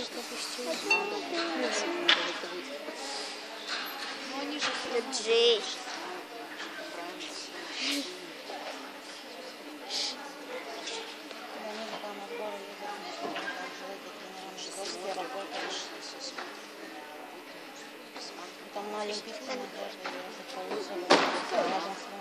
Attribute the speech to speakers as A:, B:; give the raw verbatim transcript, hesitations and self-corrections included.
A: Нет, допустим.
B: Ну они же
A: Джей.
C: Там маленький сын, даже я